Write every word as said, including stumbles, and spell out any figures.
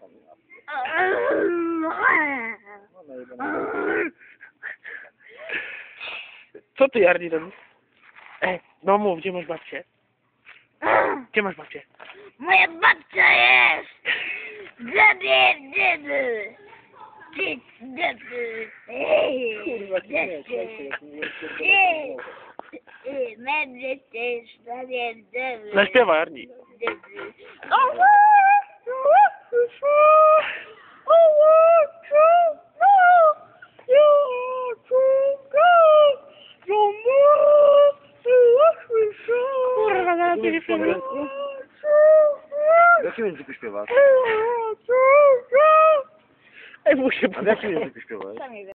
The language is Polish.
Co ty, Jarni, robisz? Ej, no mów, gdzie masz babcię? Gdzie masz babcię? Moja babcia jest! Dziady, dziady! Dziady, dziady! Kurwa, nie, słuchajcie, Będę też pamiętamy. Zaśpiewa, Jarni. Kurwa, na ciebie śpiewa. W jakim języku śpiewasz? Ej, muszę A w jakim języku śpiewasz?